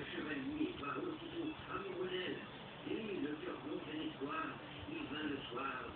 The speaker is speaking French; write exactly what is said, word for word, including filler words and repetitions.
chevalier va aussitôt amoureux d'elle. Et le cœur bon fait l'histoire, il vint le soir